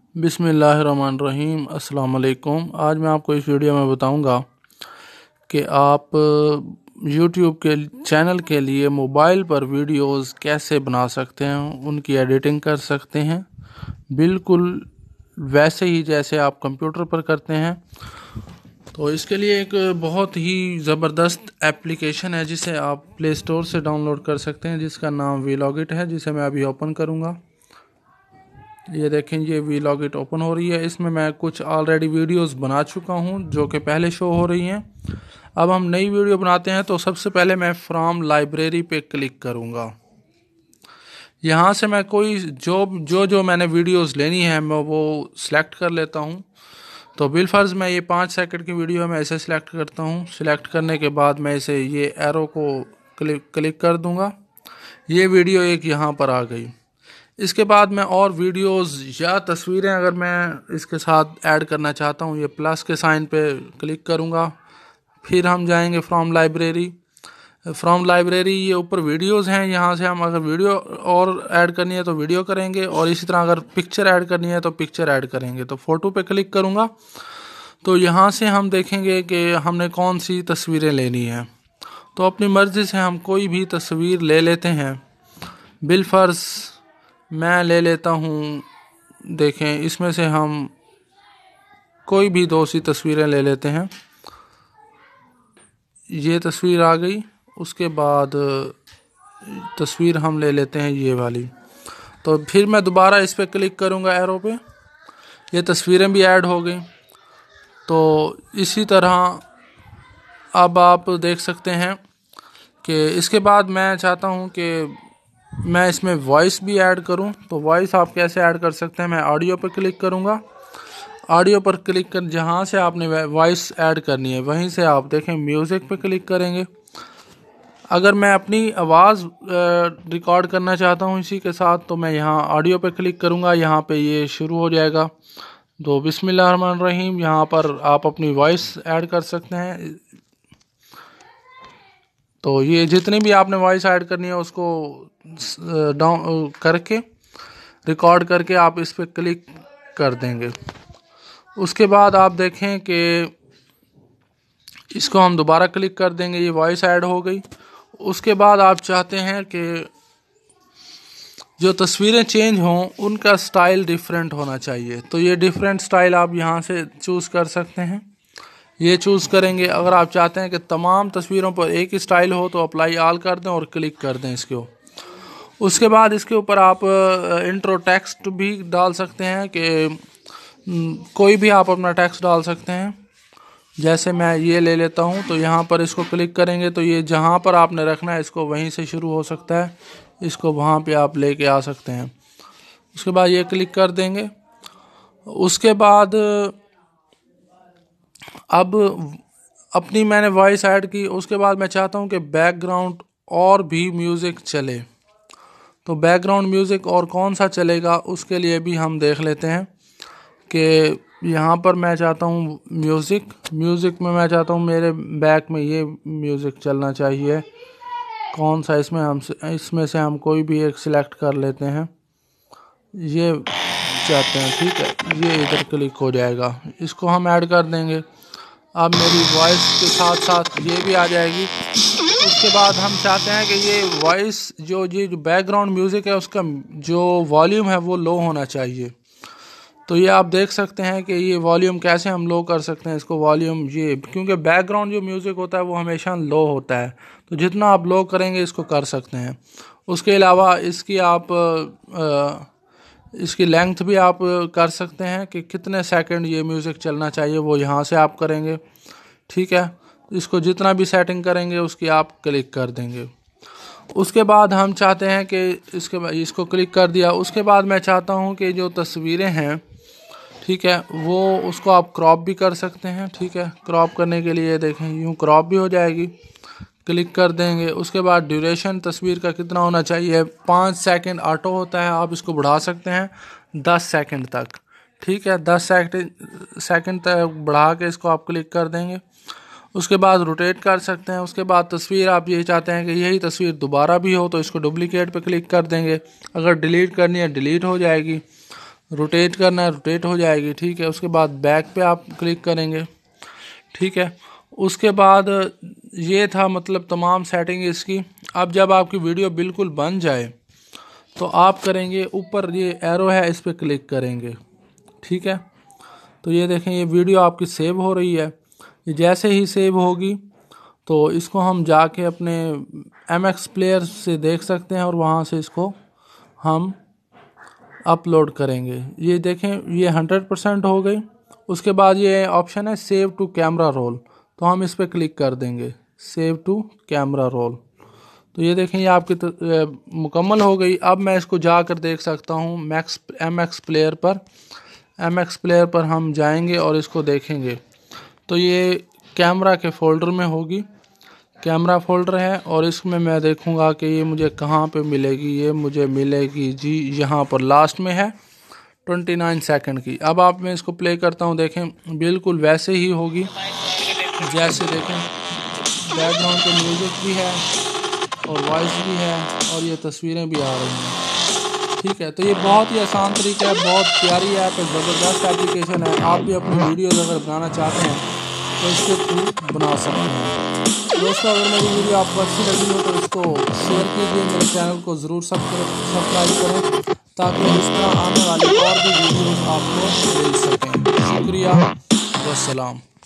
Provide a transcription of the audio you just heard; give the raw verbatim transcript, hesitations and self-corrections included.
बिस्मिल्लाहिर्रहमानिर्रहीम। अस्सलाम वालेकुम। आज मैं आपको इस वीडियो में बताऊंगा कि आप यूट्यूब के चैनल के लिए मोबाइल पर वीडियोस कैसे बना सकते हैं, उनकी एडिटिंग कर सकते हैं बिल्कुल वैसे ही जैसे आप कंप्यूटर पर करते हैं। तो इसके लिए एक बहुत ही ज़बरदस्त एप्लीकेशन है जिसे आप प्ले स्टोर से डाउनलोड कर सकते हैं, जिसका नाम वीलॉगिट है, जिसे मैं अभी ओपन करूँगा। ये देखें, ये वीलॉगिट ओपन हो रही है। इसमें मैं कुछ ऑलरेडी वीडियोस बना चुका हूँ जो कि पहले शो हो रही हैं। अब हम नई वीडियो बनाते हैं, तो सबसे पहले मैं फ्रॉम लाइब्रेरी पे क्लिक करूँगा। यहाँ से मैं कोई जो जो जो मैंने वीडियोस लेनी है मैं वो सिलेक्ट कर लेता हूँ। तो बिलफर्ज मैं ये पाँच सेकंड की वीडियो है, मैं इसे सिलेक्ट करता हूँ। सिलेक्ट करने के बाद मैं इसे ये एरो को क्लिक क्लिक कर दूँगा। ये वीडियो एक यहाँ पर आ गई। इसके बाद मैं और वीडियोस या तस्वीरें अगर मैं इसके साथ ऐड करना चाहता हूँ, ये प्लस के साइन पे क्लिक करूँगा। फिर हम जाएंगे फ्रॉम लाइब्रेरी। फ्रॉम लाइब्रेरी ये ऊपर वीडियोस हैं, यहाँ से हम अगर वीडियो और ऐड करनी है तो वीडियो करेंगे, और इसी तरह अगर पिक्चर ऐड करनी है तो पिक्चर ऐड करेंगे। तो फ़ोटो पे क्लिक करूँगा तो यहाँ से हम देखेंगे कि हमने कौन सी तस्वीरें लेनी हैं। तो अपनी मर्ज़ी से हम कोई भी तस्वीर ले लेते हैं। बिलफर्ज मैं ले लेता हूँ, देखें, इसमें से हम कोई भी दो सी तस्वीरें ले लेते हैं। ये तस्वीर आ गई। उसके बाद तस्वीर हम ले लेते हैं ये वाली। तो फिर मैं दोबारा इस पर क्लिक करूँगा एरो पे। ये तस्वीरें भी ऐड हो गई। तो इसी तरह अब आप देख सकते हैं कि इसके बाद मैं चाहता हूँ कि मैं इसमें वॉइस भी ऐड करूं। तो वॉइस आप कैसे ऐड कर सकते हैं, मैं ऑडियो पर क्लिक करूंगा। ऑडियो पर क्लिक कर जहां से आपने वॉइस ऐड करनी है वहीं से आप देखें म्यूज़िक पर क्लिक करेंगे। अगर मैं अपनी आवाज़ रिकॉर्ड करना चाहता हूं इसी के साथ, तो मैं यहां ऑडियो पर क्लिक करूंगा। यहां पे ये शुरू हो जाएगा। तो बिस्मिल्लाहिर्रहमानिर्रहीम, यहां पर आप अपनी वॉइस ऐड कर सकते हैं। तो ये जितनी भी आपने वॉइस ऐड करनी है उसको डाउन करके रिकॉर्ड करके आप इस पर क्लिक कर देंगे। उसके बाद आप देखें कि इसको हम दोबारा क्लिक कर देंगे, ये वॉइस ऐड हो गई। उसके बाद आप चाहते हैं कि जो तस्वीरें चेंज हों उनका स्टाइल डिफरेंट होना चाहिए। तो ये डिफरेंट स्टाइल आप यहाँ से चूज़ कर सकते हैं। ये चूज़ करेंगे। अगर आप चाहते हैं कि तमाम तस्वीरों पर एक ही स्टाइल हो तो अप्लाई ऑल कर दें और क्लिक कर दें इसको। उसके बाद इसके ऊपर आप इंट्रो टेक्स्ट भी डाल सकते हैं कि कोई भी आप अपना टेक्स्ट डाल सकते हैं। जैसे मैं ये ले लेता हूँ, तो यहाँ पर इसको क्लिक करेंगे तो ये जहाँ पर आपने रखना है इसको वहीं से शुरू हो सकता है, इसको वहाँ पे आप लेके आ सकते हैं। उसके बाद ये क्लिक कर देंगे। उसके बाद अब अपनी मैंने वॉइस ऐड की। उसके बाद मैं चाहता हूँ कि बैकग्राउंड और भी म्यूज़िक चले। तो बैकग्राउंड म्यूज़िक और कौन सा चलेगा उसके लिए भी हम देख लेते हैं कि यहाँ पर मैं चाहता हूँ म्यूज़िक म्यूज़िक में मैं चाहता हूँ मेरे बैक में ये म्यूज़िक चलना चाहिए। कौन सा इसमें हम इसमें से हम कोई भी एक सिलेक्ट कर लेते हैं। ये चाहते हैं, ठीक है, ये इधर क्लिक हो जाएगा। इसको हम ऐड कर देंगे। अब मेरी वॉइस के साथ साथ ये भी आ जाएगी। उसके बाद हम चाहते हैं कि ये वॉइस जो ये जो बैकग्राउंड म्यूज़िक है उसका जो वॉल्यूम है वो लो होना चाहिए। तो ये आप देख सकते हैं कि ये वॉल्यूम कैसे हम लो कर सकते हैं इसको वॉल्यूम, ये क्योंकि बैकग्राउंड जो म्यूज़िक होता है वो हमेशा लो होता है। तो जितना आप लो करेंगे इसको कर सकते हैं। उसके अलावा इसकी आप आ, इसकी लेंथ भी आप कर सकते हैं कि कितने सेकंड ये म्यूज़िक चलना चाहिए, वो यहाँ से आप करेंगे, ठीक है। इसको जितना भी सेटिंग करेंगे उसकी आप क्लिक कर देंगे। उसके बाद हम चाहते हैं कि इसके बाद इसको क्लिक कर दिया। उसके बाद मैं चाहता हूँ कि जो तस्वीरें हैं, ठीक है, वो उसको आप क्रॉप भी कर सकते हैं, ठीक है। क्रॉप करने के लिए देखें यूँ क्रॉप भी हो जाएगी, क्लिक कर देंगे। उसके बाद ड्यूरेशन तस्वीर का कितना होना चाहिए, पाँच सेकंड ऑटो होता है, आप इसको बढ़ा सकते हैं दस सेकंड तक, ठीक है। दस सेकंड सेकंड तक बढ़ा के इसको आप क्लिक कर देंगे। उसके बाद रोटेट कर सकते हैं। उसके बाद तस्वीर आप ये चाहते हैं कि यही तस्वीर दोबारा भी हो तो इसको डुप्लीकेट पे क्लिक कर देंगे। अगर डिलीट करनी है डिलीट हो जाएगी। रोटेट करना है रोटेट हो जाएगी, ठीक है। उसके बाद बैक पे आप क्लिक करेंगे, ठीक है। उसके बाद ये था मतलब तमाम सेटिंग इसकी। अब जब आपकी वीडियो बिल्कुल बन जाए तो आप करेंगे ऊपर ये एरो है इस पर क्लिक करेंगे, ठीक है। तो ये देखें ये वीडियो आपकी सेव हो रही है। ये जैसे ही सेव होगी तो इसको हम जाके अपने एम एक्स प्लेयर से देख सकते हैं और वहाँ से इसको हम अपलोड करेंगे। ये देखें ये हंड्रेड परसेंट हो गई। उसके बाद ये ऑप्शन है सेव टू कैमरा रोल, तो हम इस पर क्लिक कर देंगे सेव टू कैमरा रोल। तो ये देखें ये आपकी मुकम्मल हो गई। अब मैं इसको जाकर देख सकता हूँ मैक्स एम एक्स प्लेयर पर। एम एक्स प्लेयर पर हम जाएंगे और इसको देखेंगे तो ये कैमरा के फोल्डर में होगी, कैमरा फोल्डर है। और इसमें मैं देखूंगा कि ये मुझे कहाँ पे मिलेगी। ये मुझे मिलेगी जी यहाँ पर लास्ट में है उनतीस सेकंड की। अब आप मैं इसको प्ले करता हूँ, देखें बिल्कुल वैसे ही होगी जैसे देखें बैकग्राउंड पे म्यूज़िक भी है और वॉइस भी है और ये तस्वीरें भी आ रही हैं, ठीक है। तो ये बहुत ही आसान तरीका है, बहुत प्यारी ऐप है, ज़बरदस्त एप्लीकेशन है। आप भी अपनी वीडियोज़ अगर बनाना चाहते हैं तो इसके थ्रू बना सकते हैं। दोस्तों अगर मेरी वीडियो आपको अच्छी लगी हो तो इसको शेयर कीजिए, मेरे चैनल को ज़रूर सब्सक्राइब करें ताकि इस तरह आने वाली और भी वीडियोज़ आपको मिल सकें। शुक्रिया, वस्सलाम।